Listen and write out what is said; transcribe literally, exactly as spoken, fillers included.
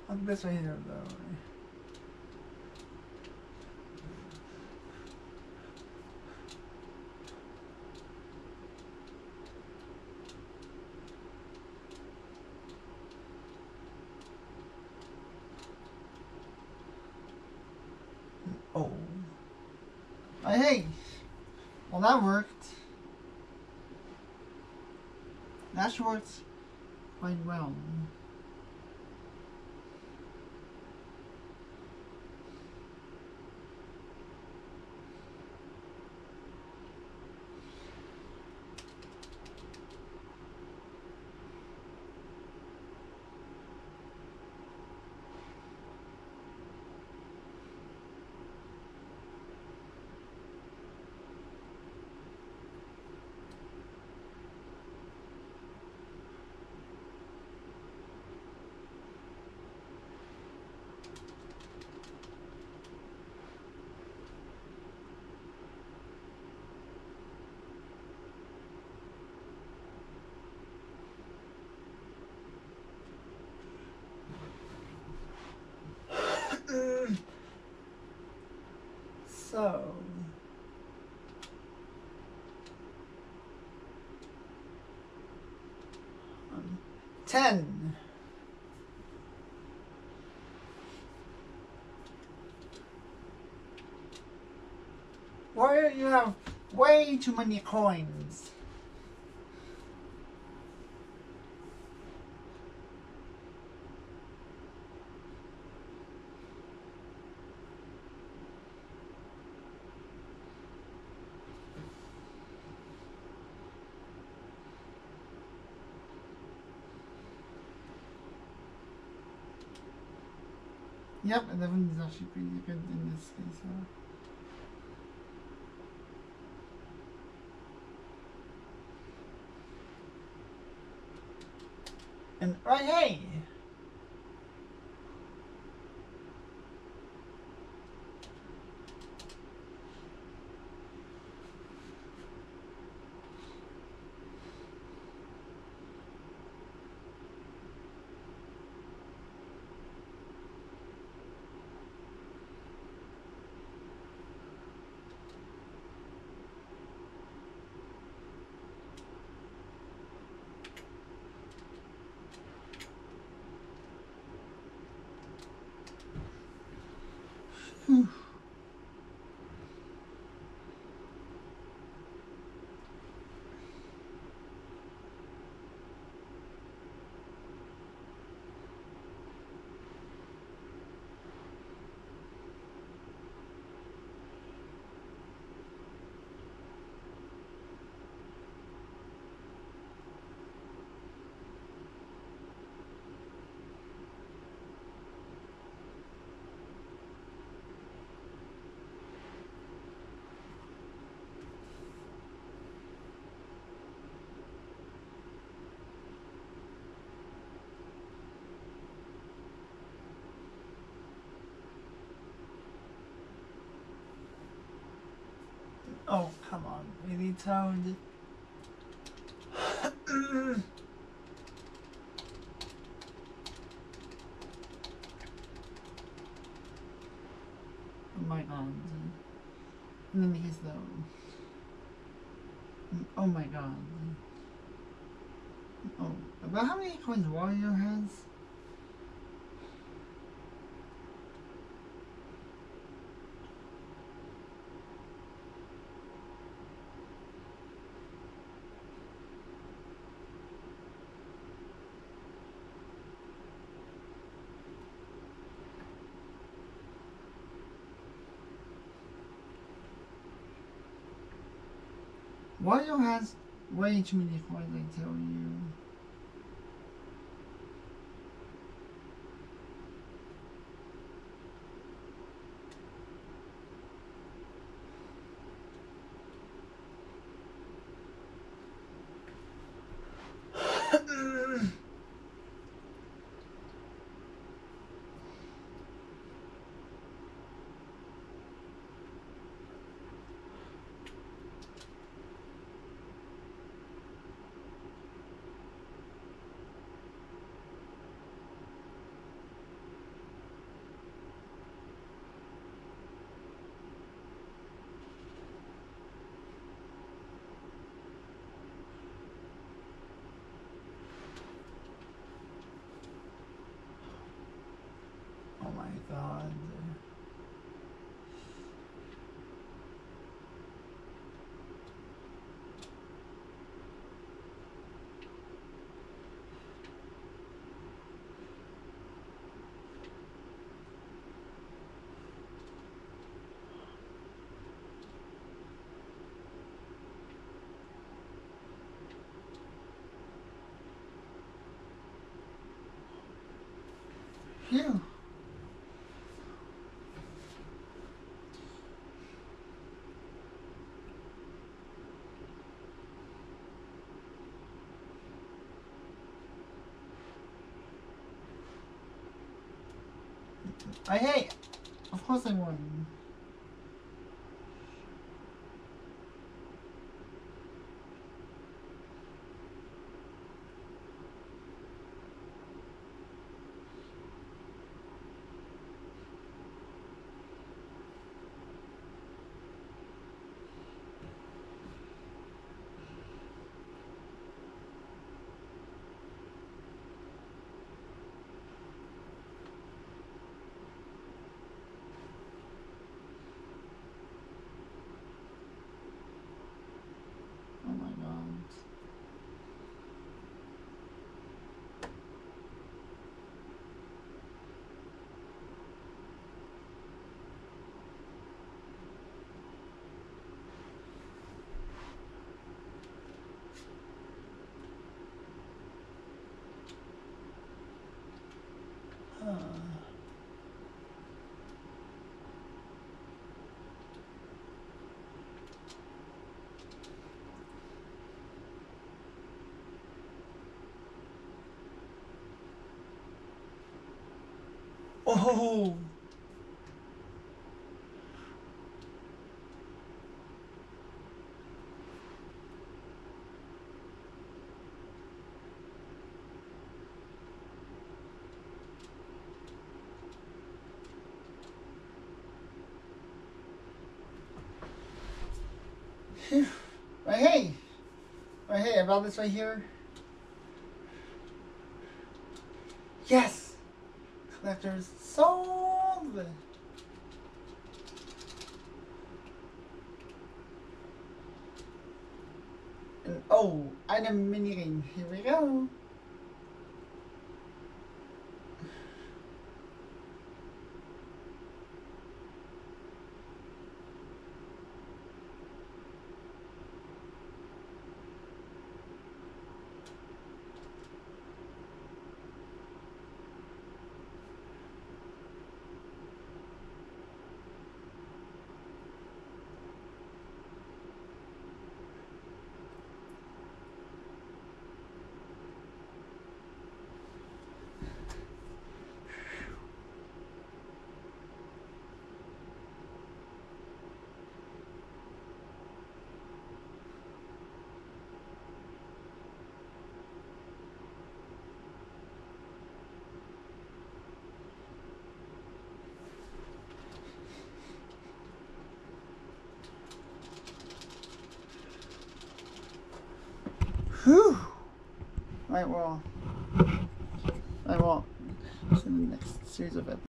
I'll do this right here, though. Oh. Oh, hey! Well, that worked. That worked quite well. So, um, ten. Warrior, you have way too many coins. Yep, eleven is actually pretty good in this case. Huh? And right, hey! Whew. Oh, come on, really, Toad? Oh my god. And then he's though. Oh my god. Oh, about how many coins Warrior has? Warrior has way too many coins, I tell you. god. Phew. I hate. Of course I won. Oh my god. Uh. Oh! Phew. Right, hey! Right, hey, about this right here. Yes! Collector's sold! And, oh, item minigame. Here we go. Whew! Right, well, I will see the next series of episodes.